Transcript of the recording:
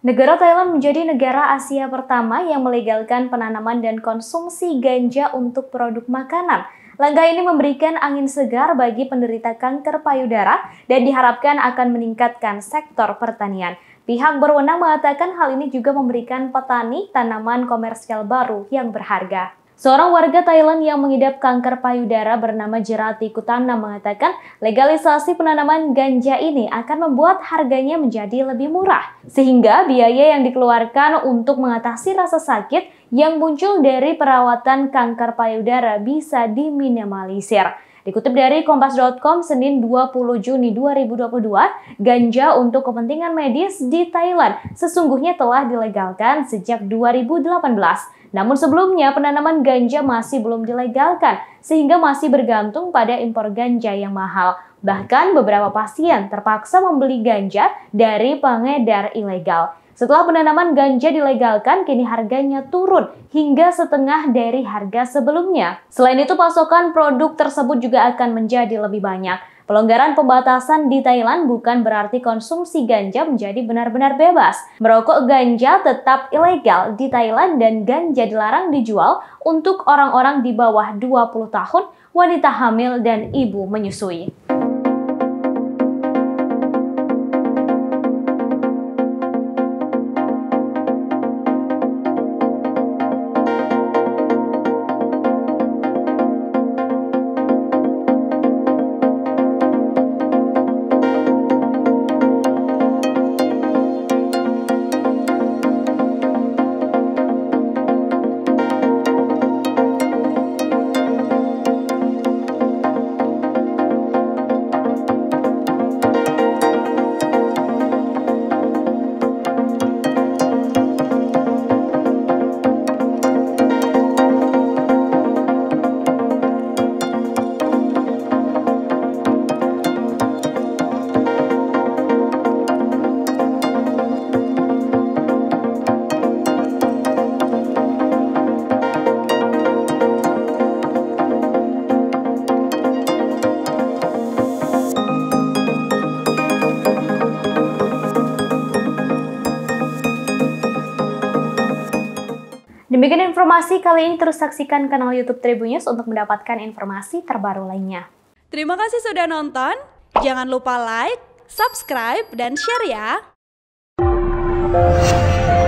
Negara Thailand menjadi negara Asia pertama yang melegalkan penanaman dan konsumsi ganja untuk produk makanan. Langkah ini memberikan angin segar bagi penderita kanker payudara dan diharapkan akan meningkatkan sektor pertanian. Pihak berwenang mengatakan hal ini juga memberikan petani tanaman komersial baru yang berharga. Seorang warga Thailand yang mengidap kanker payudara bernama Jerati Kutana mengatakan legalisasi penanaman ganja ini akan membuat harganya menjadi lebih murah, sehingga biaya yang dikeluarkan untuk mengatasi rasa sakit yang muncul dari perawatan kanker payudara bisa diminimalisir. Dikutip dari Kompas.com, Senin 20 Juni 2022, ganja untuk kepentingan medis di Thailand sesungguhnya telah dilegalkan sejak 2018. Namun sebelumnya penanaman ganja masih belum dilegalkan, sehingga masih bergantung pada impor ganja yang mahal. Bahkan beberapa pasien terpaksa membeli ganja dari pengedar ilegal. Setelah penanaman ganja dilegalkan, kini harganya turun hingga setengah dari harga sebelumnya. Selain itu, pasokan produk tersebut juga akan menjadi lebih banyak. Pelonggaran pembatasan di Thailand bukan berarti konsumsi ganja menjadi benar-benar bebas. Merokok ganja tetap ilegal di Thailand dan ganja dilarang dijual untuk orang-orang di bawah 20 tahun, wanita hamil, dan ibu menyusui. Demikian informasi kali ini, terus saksikan kanal YouTube Tribun News untuk mendapatkan informasi terbaru lainnya. Terima kasih sudah nonton, jangan lupa like, subscribe, dan share ya!